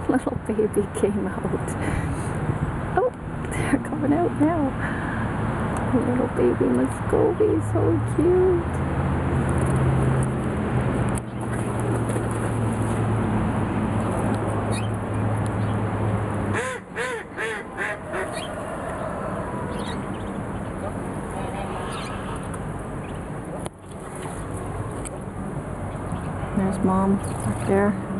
little baby came out. Oh, they're coming out now. Little baby Muscovy, so cute. There's Mom back there.